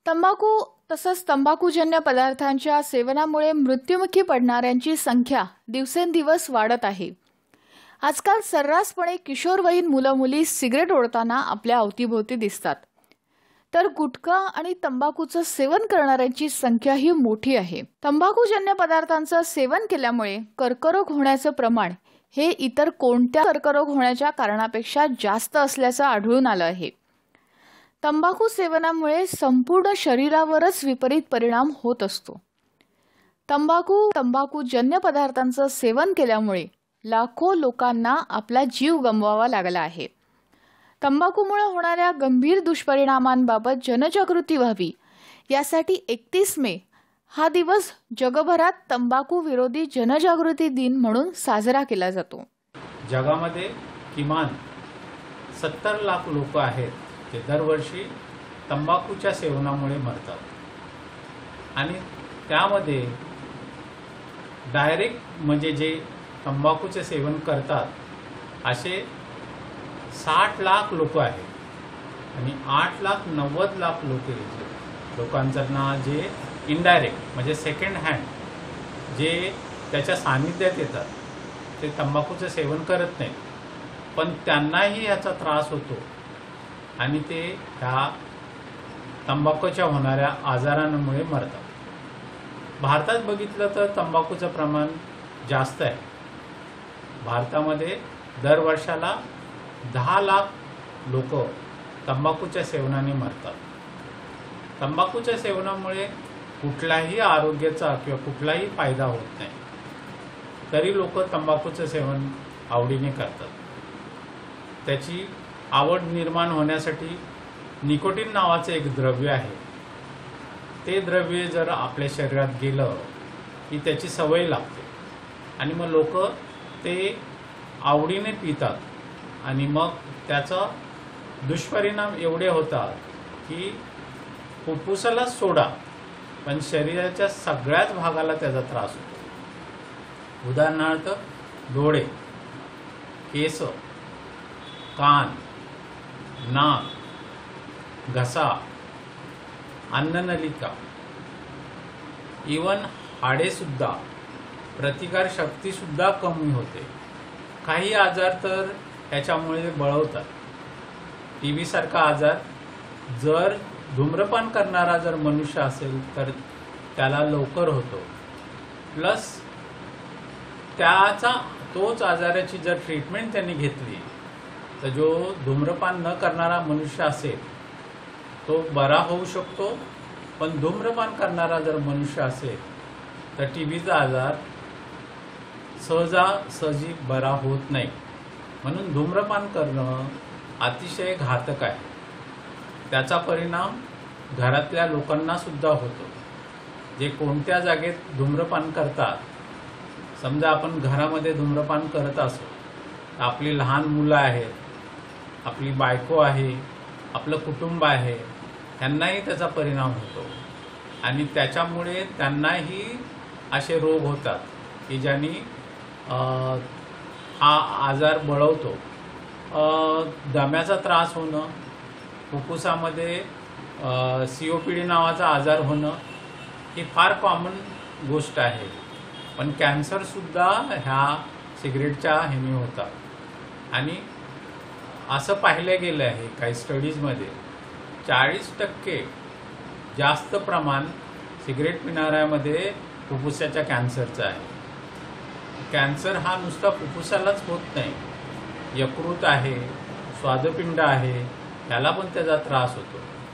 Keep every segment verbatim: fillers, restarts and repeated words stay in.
तंबाखू तसंच तंबाखूजन्य पदार्थांच्या सेवनामुळे मृत्युमुखी पडणाऱ्यांची संख्या दिवसेंदिवस वाढत आहे। आजकाल सर्रासपणे किशोरवयीन मुलं-मुली सिगरेट ओढताना आपल्या अवतीभोवती दिसतात। तर गुटखा आणि तंबाखूचं सेवन करणाऱ्यांची संख्याही मोठी आहे। तंबाखूजन्य पदार्थांचं सेवन केल्यामुळे कर्करोग होण्याचं प्रमाण हे इतर कोणत्या कर्करोग होण्याच्या कारणापेक्षा जास्त असल्याचं आढळून आलं आहे। तंबाखू सेवनामुळे संपूर्ण शरीरावरच विपरीत परिणाम होत असतो। तंबाखू तंबाखूजन्य पदार्थांचं सेवन केल्यामुळे लाखो लोकांना आपला जीव गमवावा लागला आहे। तंबाखूमुळे होणाऱ्या गंभीर दुष्परिणामांबाबत जनजागृती व्हावी यासाठी एकतीस मे हा दिवस जगभरात तंबाखू विरोधी जनजागृती दिन म्हणून साजरा केला जातो। जगामध्ये किमान सत्तर लाख लोक आहेत जे दरवर्षी तंबाखूच्या सेवनामुळे मरतात आणि त्यामध्ये डायरेक्ट म्हणजे जे तंबाखूचे सेवन करतात असे साठ लाख लोक आहेत आणि आठ लाख नव्वद लाख लोक लोकांना जे इनडायरेक्ट म्हणजे सेकंड हँड जे त्याच्या सानिध्यात येतात ते तंबाखूचे सेवन करत नाहीत पण त्यांनाही याचा त्रास होतो आणि ते ह्या तंबाखूच्या होणाऱ्या आजारांमुळे मरतात। भारतात बघितलं तर तंबाखूचं प्रमाण जास्त आहे। भारतामध्ये दर वर्षाला दहा लाख लोक तंबाखूच्या सेवनाने मरतात। तंबाखूच्या सेवनामुळे कुठलाही आरोग्याचा किंवा कुठलाही फायदा होत नाही तरी लोक तंबाखूचं सेवन आवडीने करतात। त्याची आवड निर्माण होण्यासाठी निकोटीन नावाचे एक द्रव्य आहे। ते द्रव्य जर आपल्या शरीरात गेलं की त्याची सवय लागते आणि मग लोक ते आवडीने पितात आणि मग त्याचा दुष्परिणाम एवढे होतात की फुफ्फुसाला सोडा पण शरीराच्या सगळ्याच भागाला त्याचा त्रास होतो। उदाहरणार्थ डोळे, केस, कान, नाक, घसा, अन्ननलिका, इवन हाडे सुद्धा, प्रतिकार शक्ती सुद्धा कमी होते। काही आजार तर ह्याच्यामुळे बळवतात। टीबी सारखा आजार जर धूम्रपान करणारा जर मनुष्य असेल तर त्याला लवकर होतो। प्लस त्याचा तोच आजाराची जर ट्रीटमेंट त्यांनी घेतली तर जो धूम्रपान न करणारा मनुष्य असेल तो बरा होऊ शकतो पण धूम्रपान करणारा जर मनुष्य असेल तर टीबीचा आजार सहजासहजी बरा होत नाही। म्हणून धूम्रपान करणं अतिशय घातक आहे। त्याचा परिणाम घरातल्या लोकांना सुद्धा होतो। जे कोणत्या जागेत धूम्रपान करतात, समजा आपण घरामध्ये धूम्रपान करत असो तर आपली लहान मुलं आहेत, आपली बायको आहे, आपलं कुटुंब आहे, त्यांनाही त्याचा परिणाम होतो आणि त्याच्यामुळे त्यांनाही असे रोग होतात की ज्यांनी हा आजार बळवतो। दम्याचा त्रास होणं, फुफ्फुसामध्ये सी ओ पी डी नावाचा आजार होणं ही फार कॉमन गोष्ट आहे पण कॅन्सरसुद्धा ह्या सिगरेटच्या ह्याने होतात। आणि असं पाहिलं गेलं आहे काही स्टडीजमध्ये चाळीस टक्के जास्त प्रमाण सिगरेट पिणाऱ्यामध्ये फुफ्फुसाच्या कॅन्सरचं आहे। कॅन्सर हा नुसता फुफ्फुसालाच होत नाही, यकृत आहे, स्वादुपिंड आहे, त्याला पण त्याचा त्रास होतो।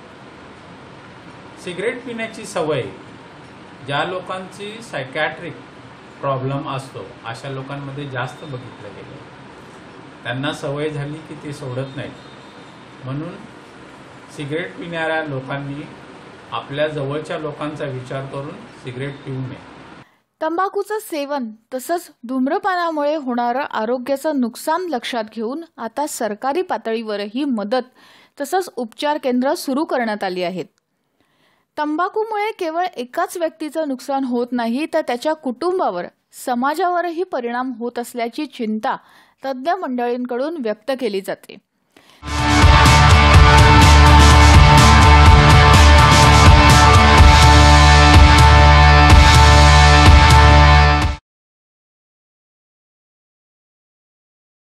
सिगरेट पिण्याची सवय ज्या लोकांची सायकॅट्रिक प्रॉब्लेम असतो अशा लोकांमध्ये जास्त बघितलं गेलं। त्यांना सवय झाली की ते सोडत नाहीत। म्हणून सिगरेट पिणाऱ्या लोकांनी आपल्या जवळच्या लोकांचा विचार करून सिगरेट पिऊ नये। तंबाखूचं सेवन तसंच धूम्रपानामुळे होणारं आरोग्याचं नुकसान लक्षात घेऊन आता सरकारी पातळीवरही मदत तसंच उपचार केंद्र सुरू करण्यात आली आहेत। तंबाखूमुळे केवळ एकाच व्यक्तीचं नुकसान होत नाही तर त्याच्या कुटुंबावर, समाजावरही परिणाम होत असल्याची चिंता तज्ञ मंडळींकडून व्यक्त केली जाते।